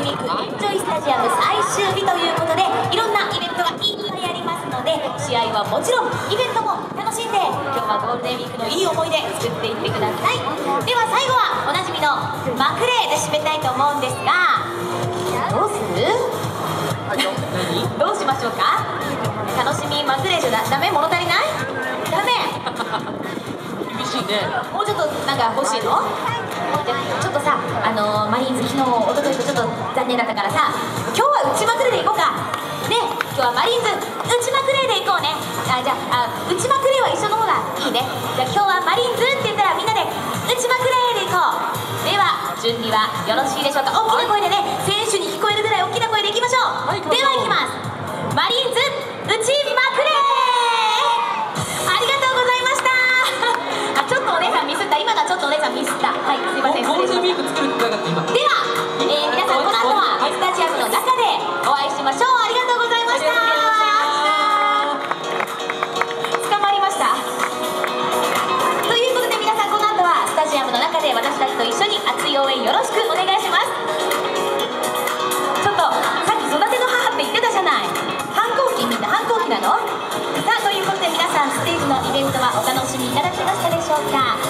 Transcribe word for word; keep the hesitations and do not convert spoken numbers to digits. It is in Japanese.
デンウィークエンジョイスタジアム最終日ということで、いろんなイベントがいっぱいありますので、試合はもちろんイベントも楽しんで、今日はゴールデンウィークのいい思い出作っていってください。では最後はおなじみのマクレーで締めたいと思うんですが、どうする？どうしましょうか？楽しみマクレーじゃダメ？物足りない？ダメ？ 厳しいね。 もうちょっとなんか欲しいの？じゃあちょっとさ、あのー、マリーンズ昨日おとといとちょっと残念だったからさ、今日は打ちまくれでいこうかね。今日はマリーンズ打ちまくれでいこうね。あ、じゃあ、あ、打ちまくれは一緒の方がいいね。じゃあ今日はマリーンズって言ったらみんなで打ちまくれでいこう。では準備はよろしいでしょうか。大きな声でね、選手に聞こえるぐらい大きな声でいきましょう。はい、ではいきます。マリーンズ打ちまくれ。ありがとうございましたあ、ちょっとお姉さんミスった。今のはちょっとお姉さんミスった。はい、すいません。 ゴールデンウィーク作るって言った今。 では、えー、皆さんこの後はスタジアムの中でお会いしましょう。ありがとうございました。捕まりました。ということで皆さんこの後はスタジアムの中で私たちと一緒に熱い応援よろしくお願いします。ちょっとさっき育ての母って言ってたじゃない。反抗期、みんな反抗期なの？さあ、ということで皆さんステージのイベントはお楽しみいただけましたでしょうか。